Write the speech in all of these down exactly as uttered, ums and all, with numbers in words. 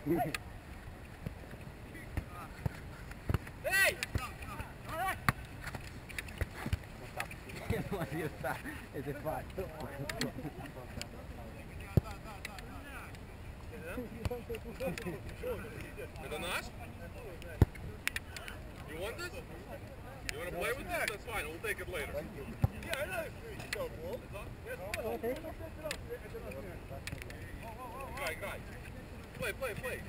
No, así está, ese fallo. Is it not? You want this? You want to play with this? That's fine. We'll take it later. Yeah, I know. Играй, играй. Play, play, play.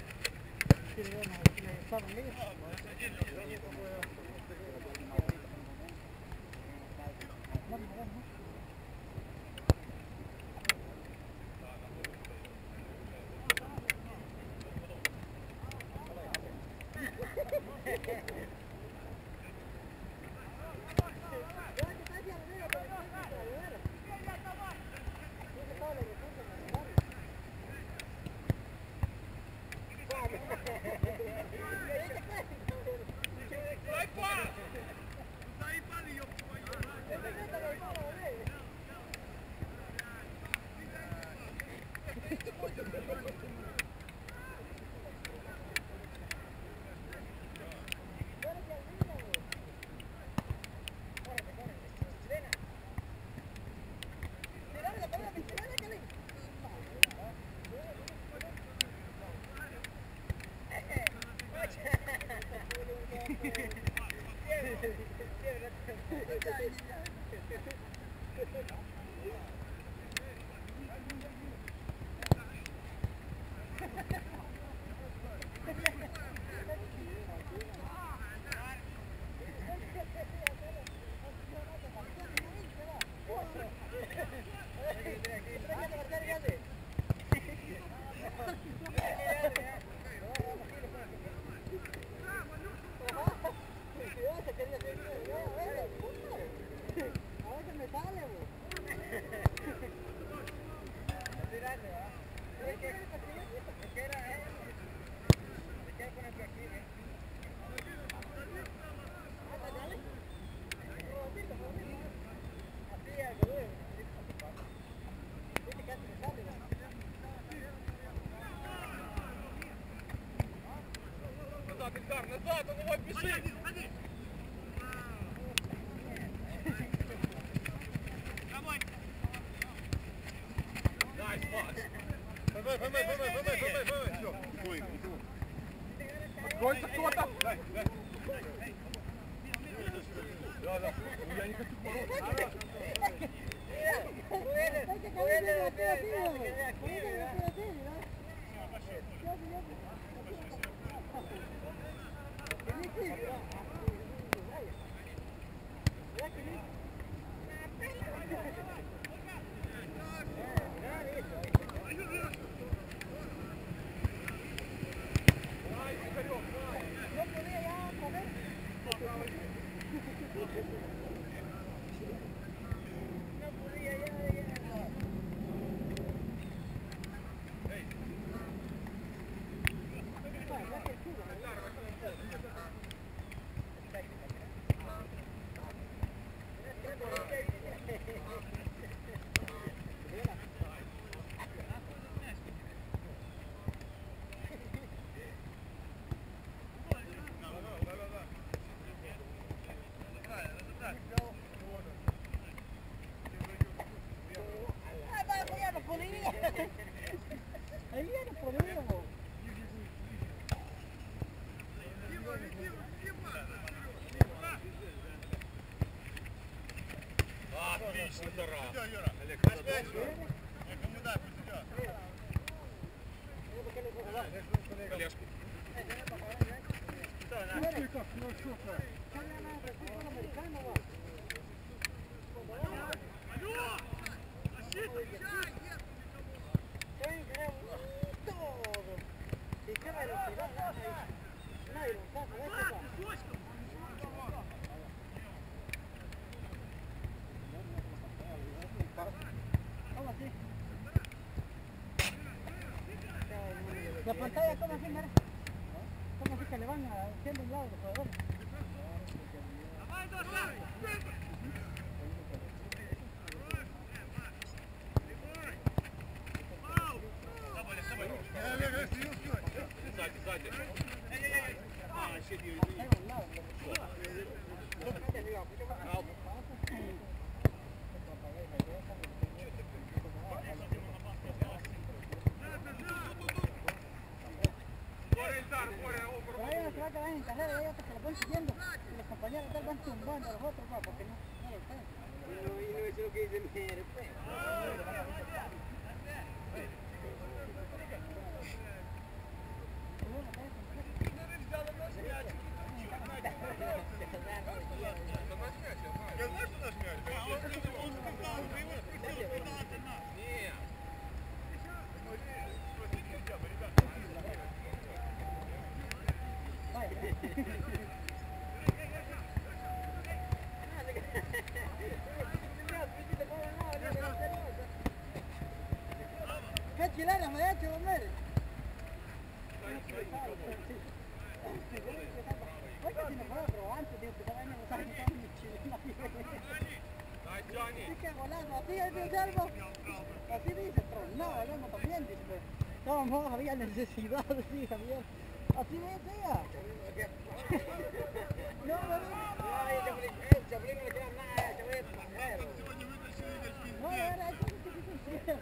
Назад, назад, он его бежит! Nice pass. Поймай, поймай, поймай, поймай, поймай, поймай. Все, спокойно. Откройся кто-то. Да, да. Я не хочу бороться. Отлично, Тара. Олег, опять же. Кому дай, пусть идет. Коллежку. La pantalla, ¿cómo así, mira? ¿Cómo así que le van haciendo un lado de favor? verdad que van en carrera y hay otros que los van siguiendo y los compañeros de él van tumbando a los otros, va, porque no, no lo saben. Y no, y no es lo que dice mi después. Я знаю, что наш мяч? Нет. ¿Qué chilena me ha hecho, hombre? Poi che si ne fa provante, dico che vai nello sangue di chilena. Dai, Johnny. Así que volando, así es de salvo. Así dice, pero no, volando también, dice. No, no había necesidad, sí, Javier. Así me decía. No, no, no. Ay, Chaplin, eh, Chaplin no le queda nada, Chaplin es pajero. No, era eso que sí, sí.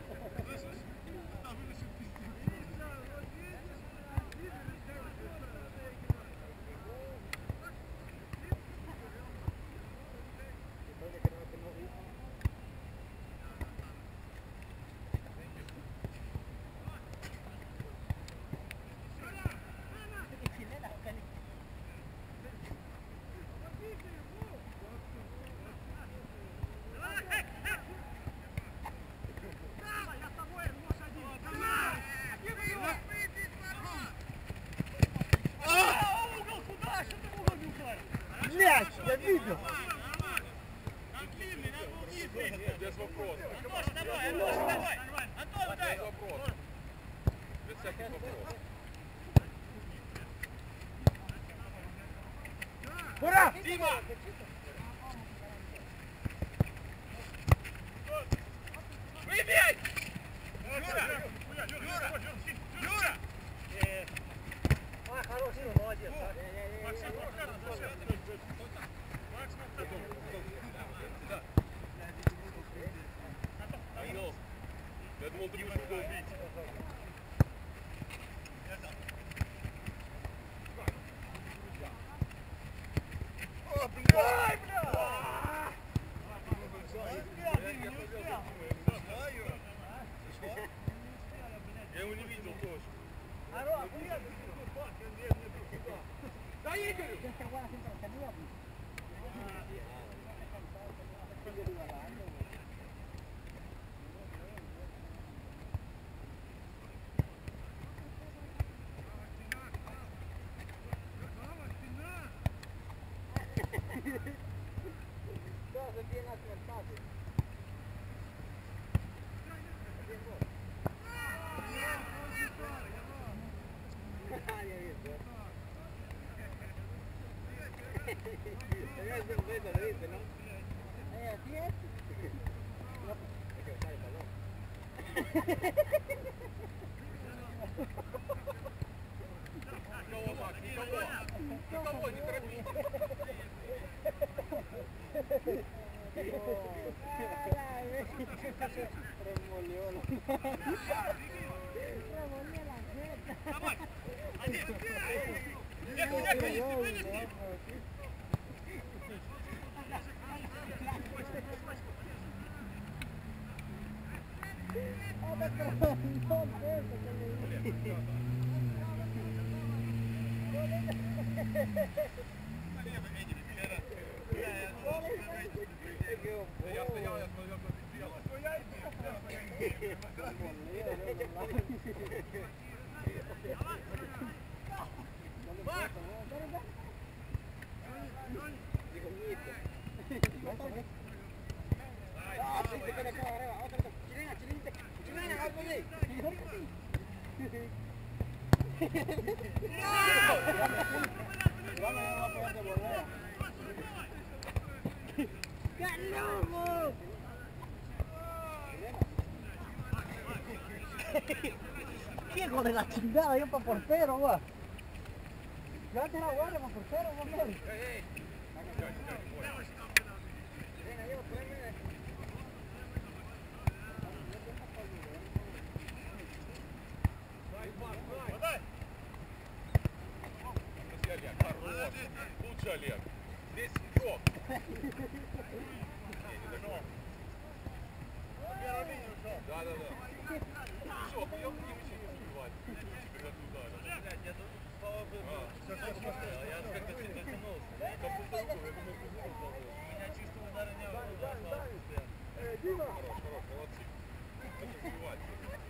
Мяч, я видел. Без вопросов. Антоша, давай, Антоша, давай! Антон, дай! Без вопросов. Без всяких вопросов. ¡Fuera! Дима! Выбей! Юра! Юра! Юра! А, хороший, молодец. Ангел, я думал, ты будешь его убить. О, блядь! Я его не видел тоже. Да, Игорь! Тоже bien acertado. Es un beso, lo dice, ¿no? Eh, así es. Es que está el balón. Никого, Макс, никого. Никого, не торопись. Remolió la Remolió la jeta. Давай! Один! Ехай, ехай! Вынеси! Это кровоток, это que le Я стоял, я смотрел, что ты Digo, mito. Ah, sí, te queda acá arriba. Otra cosa. Chilena, chilenita. Chilena, algo de. Vamos a poder devolver. ¡Ganamos! Hijo de la chingada, yo para portero, va. Yo antes era bueno para portero, va. Подай! Олег. Здесь игрок. Да, да, да. Все, я не мячи не успевать. Когда ты ударил. Блядь, я думаю, слава богу. Я как-то чуть дотянулся. Как будто руку, я думаю, руку. У меня чисто удара не было. Хорош, хорош, молодцы. Надо успевать.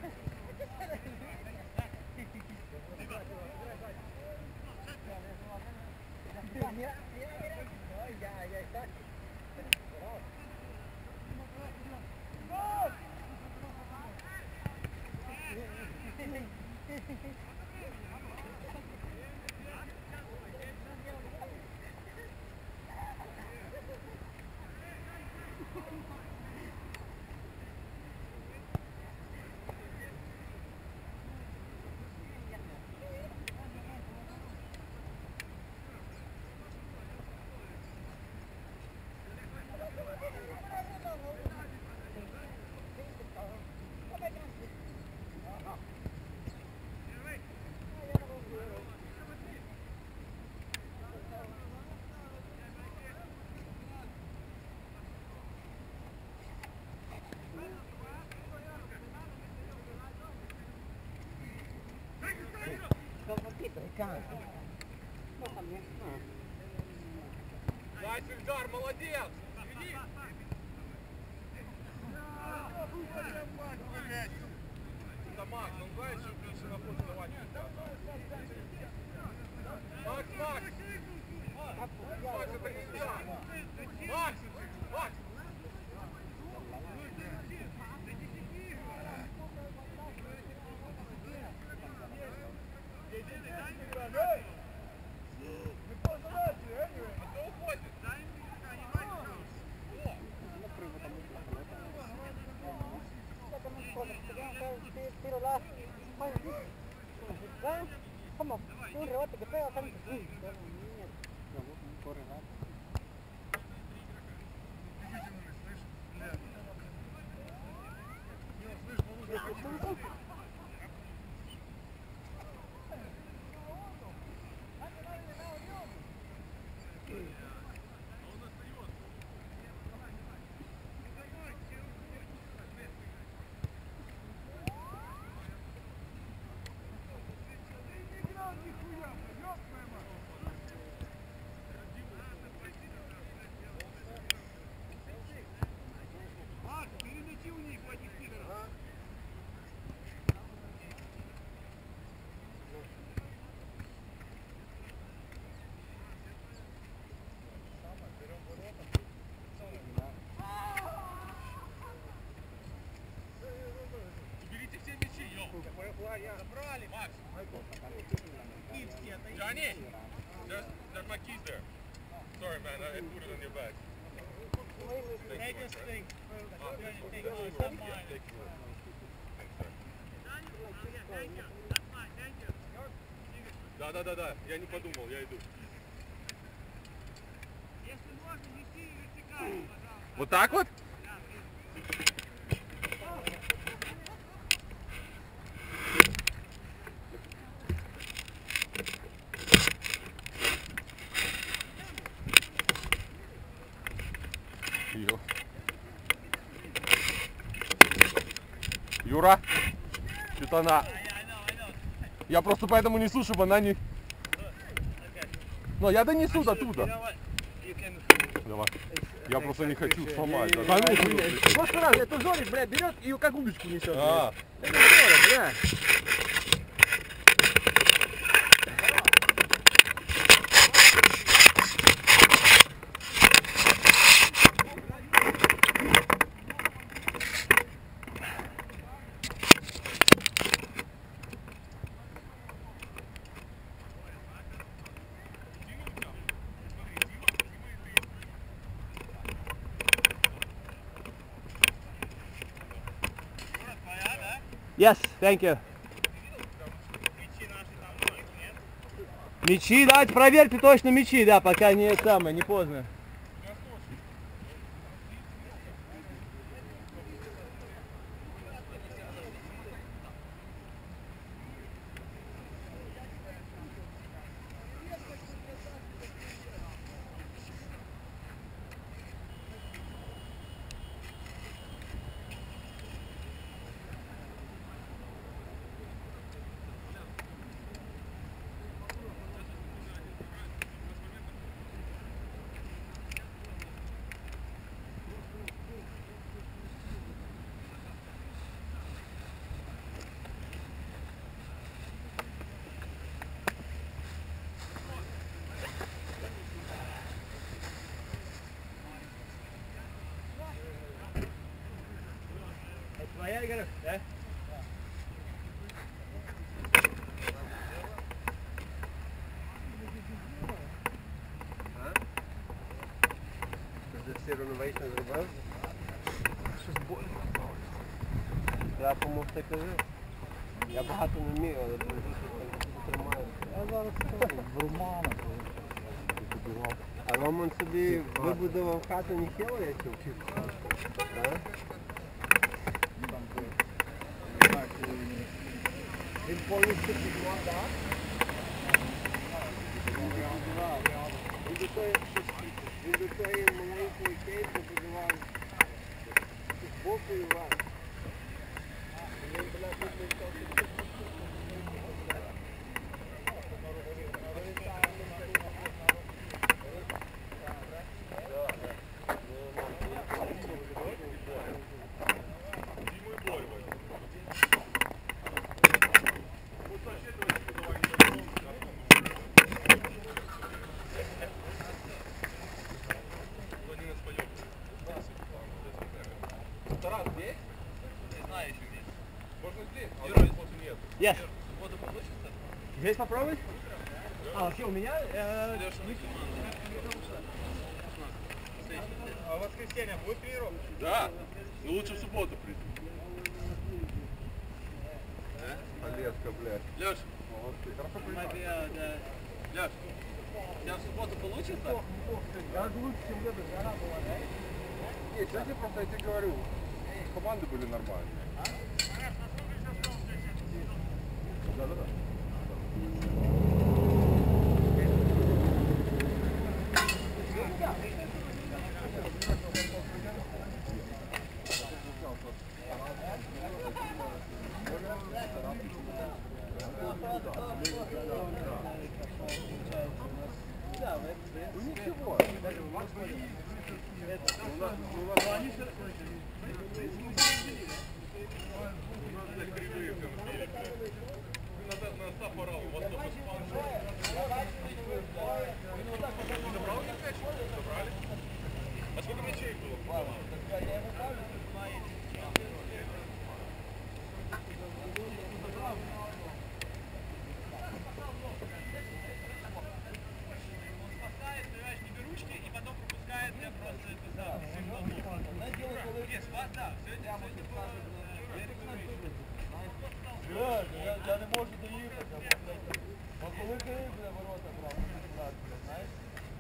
Дай, Сельдар, молодец! Это Макс, он знает, что больше работы давать. Макс, Макс! Макс, это нельзя! Макс! Макс! Como un rebote que pega tanto. Uy, нет. Corre rápido. Забрали, Макс. Johnny, there's, there's my keys there. Sorry, man, I put it on your bag. Hey, this thing. Ah, Hey, thank no, you. it's not mine. Thank you. Thanks, sir. Thank you. That's mine. Thank you. Да, да, да, да. Я не подумал, я иду. Если можно, неси вертикально, пожалуйста. Вот так вот? Ю- Юра, что-то она... Я просто поэтому несу, чтобы она не... Но я донесу до туда. Давай. Я просто не хочу сломать. Да, да, ну, В прошлый раз эту Жорик, бля, берет и как удочку несет. а, Это здорово, бля. Yes, thank you. Мячи, давайте проверьте точно мячи, да, пока не самое, не поздно. реновейшн зробив? Щось больно. Я помогти кажу. Я багато не вмію, але дуже тримаю. Я зараз скажу, в Романа. А Роман собі вибудував хату Ніхіла, я чув? Так? Він повністю підмав, так? Він до тої, він до тої маленької кейси будував з боку і вверх. Він була тут не Тарас, здесь? Не знаю еще где. Можно здесь, а Герой. субботу нет. Yes. Субботу получится? Здесь попробовать? А, вообще у меня... Э, Леша, на команду. А в воскресенье будет тренировка? Да. Ну лучше в субботу прийти. Олежка, блядь. Леш, Молодцы. Хорошо Леш, у тебя в субботу получится? Я лучше, чем в этот, жара была, да? Нет, сегодня просто я тебе говорю, команды были нормальные. Да-да-да. Ну ничего. Надо на сапорал, вот только Забрал мяч? Забрали? А сколько мячей было? я, я не можу доїхати. Бо коли ти для ворота брав, знаєш?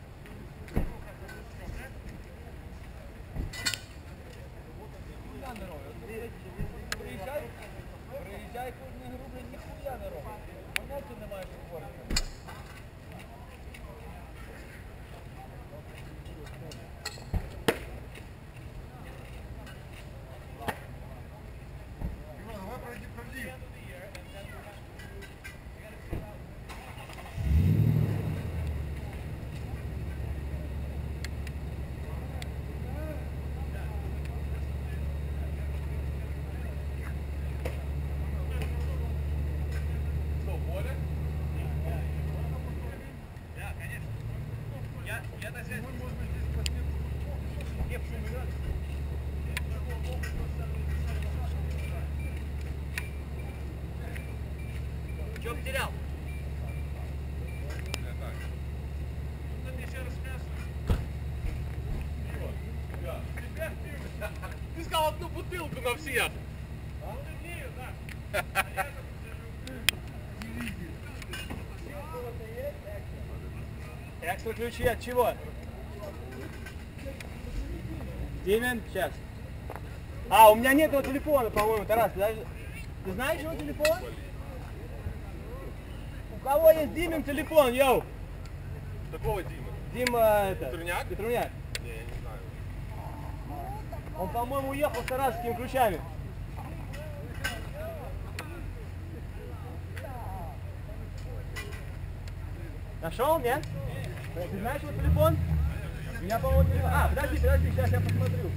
Ніхуя не робить. Приїжджай, приїжджай кожну гру, блядь, ніхуя не робить. Поняття немає, що говорити. Что потерял? Ты сказал одну бутылку на всех. Экстра ключи от чего? Димен, сейчас. А, у меня нет его телефона, по-моему, Тарас. Ты, даже... ты знаешь его телефон? У кого есть Димин телефон, йоу? Какого Дима? Дима, это... Петруняк? Петруняк. Не, я не знаю. Он, по-моему, уехал с тарасскими ключами. Нашел, нет? Ты знаешь его телефон? У меня, по-моему, телефон... А, подожди, подожди, сейчас я посмотрю.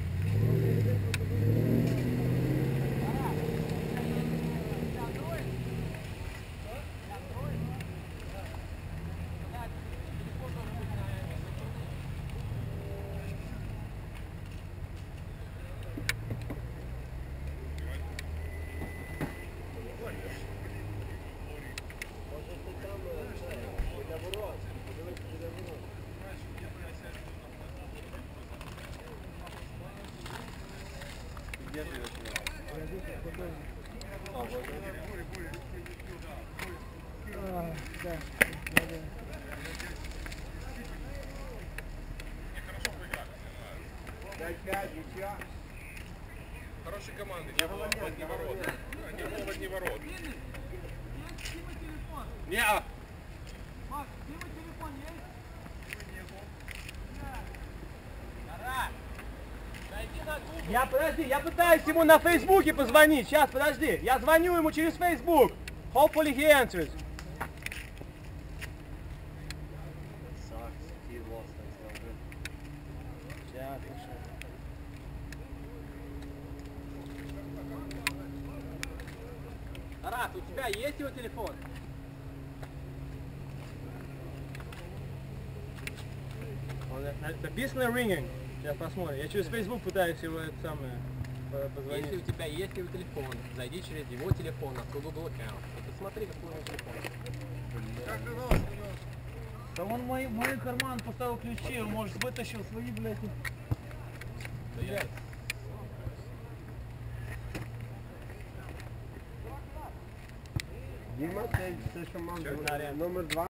Да. Да, да. Хорошо поиграли. пять-пять, ничья. Хорошей команды. Не было в одни ворота. Да, не было в одни ворота. Не-а. Макс, где мой телефон есть? Я, подожди, я пытаюсь ему на Фейсбуке позвонить. Сейчас, подожди. Я звоню ему через Facebook. Hopefully he answers. Сейчас, слушай. Тарас, у тебя есть его телефон? Он на- написано ringing. Сейчас посмотрим. Я через Facebook пытаюсь его это самое по- позвонить. Если у тебя есть его телефон, зайди через его телефон на свой Google аккаунт и посмотри, какой у него телефон. Да он мой, мой карман поставил ключи, он, может, вытащил свои, блядь. Да я- Дима, це, це що мав номер два.